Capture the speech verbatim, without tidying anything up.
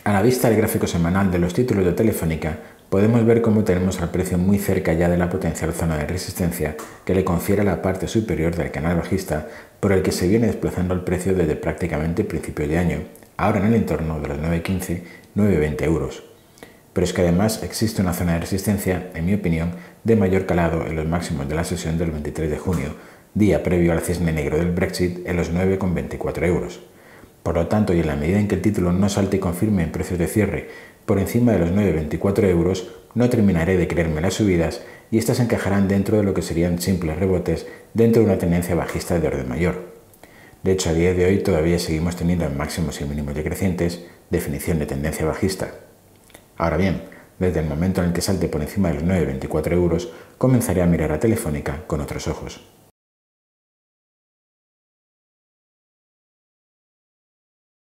A la vista del gráfico semanal de los títulos de Telefónica, podemos ver cómo tenemos al precio muy cerca ya de la potencial zona de resistencia que le confiere la parte superior del canal bajista por el que se viene desplazando el precio desde prácticamente principios de año, ahora en el entorno de los nueve quince a nueve veinte euros. Pero es que además existe una zona de resistencia, en mi opinión, de mayor calado en los máximos de la sesión del veintitrés de junio, día previo al cisne negro del Brexit, en los nueve coma veinticuatro euros. Por lo tanto, y en la medida en que el título no salte y confirme en precios de cierre por encima de los nueve coma veinticuatro euros, no terminaré de creerme las subidas y estas encajarán dentro de lo que serían simples rebotes dentro de una tendencia bajista de orden mayor. De hecho, a día de hoy todavía seguimos teniendo en máximos y mínimos decrecientes definición de tendencia bajista. Ahora bien, desde el momento en el que salte por encima de los nueve coma veinticuatro euros, comenzaré a mirar a Telefónica con otros ojos.